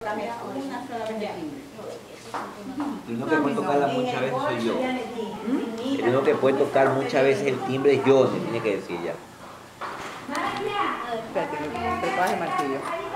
Una sola vez de timbre. El único que puede tocarla muchas veces soy yo. El único que puede tocar muchas veces el timbre es yo, me tiene que decir ya. Espérate, que te cojas el martillo.